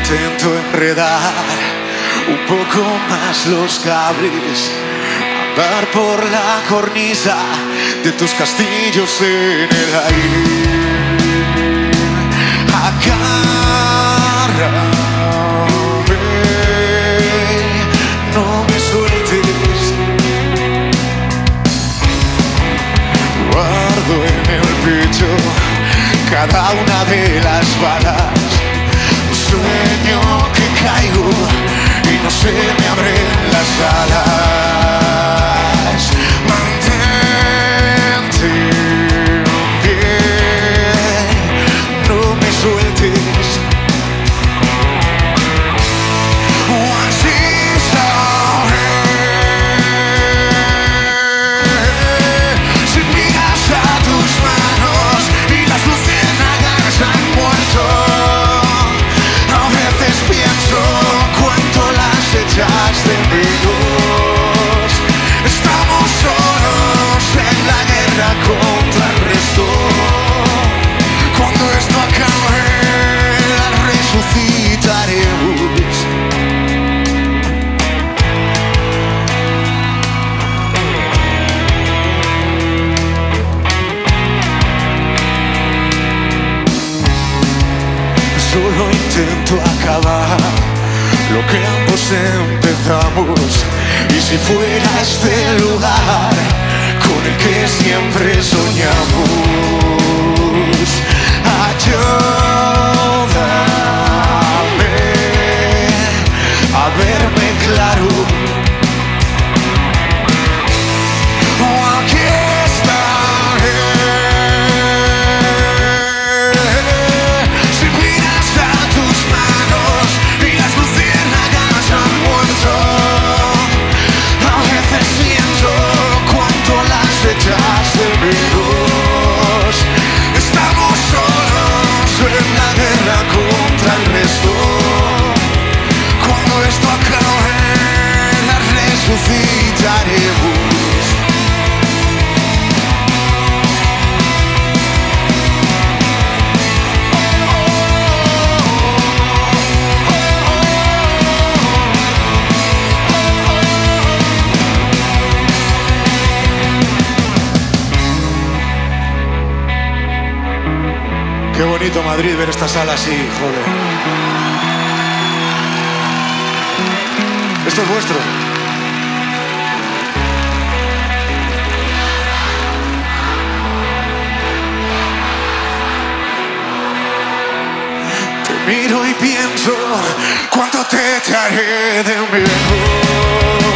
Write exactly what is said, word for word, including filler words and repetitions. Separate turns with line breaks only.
intento enredar un poco más los cables, andar por la cornisa de tus castillos en el aire. Agárrame, no me sueltes. Guardo en el pecho cada una de las balas. Sueño que caigo y no se me abren las alas. Mantente en pie, no me sueltes. Once is all right. Si miras a tus manos y las luciérnagas han muerto, pienso cuánto las echas de menos. Estamos solos en la guerra contra el resto. Cuando esto acabe, la resucitaremos. Solo intento acabar lo que ambos empezamos. Y si fuera este lugar con el que siempre soñamos, ayúdame a verme claro. Aquí estaré. Si miras a tus manos y las luciérnagas han muerto, a veces siento cuánto las echas de menos. Estamos solos en la guerra contra el resto. Cuando esto acabe, la resucitaremos. Qué bonito Madrid, ver esta sala así, joder. Esto es vuestro. Te miro y pienso cuánto te echaré de menos.